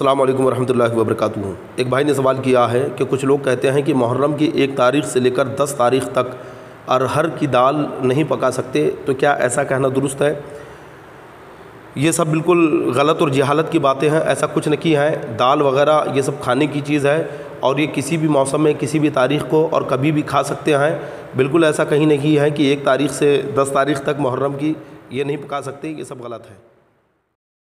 अस्सलाम वालेकुम रहमतुल्लाहि व बरकातुहू। एक भाई ने सवाल किया है कि कुछ लोग कहते हैं कि मुहर्रम की 1 तारीख़ से लेकर 10 तारीख़ तक अरहर की दाल नहीं पका सकते, तो क्या ऐसा कहना दुरुस्त है? ये सब बिल्कुल गलत और जहालत की बातें हैं। ऐसा कुछ नहीं है। दाल वगैरह ये सब खाने की चीज़ है और ये किसी भी मौसम में किसी भी तारीख़ को और कभी भी खा सकते हैं। बिल्कुल ऐसा कहीं नहीं है कि 1 तारीख़ से 10 तारीख़ तक मुहर्रम की ये नहीं पका सकते। ये सब गलत है।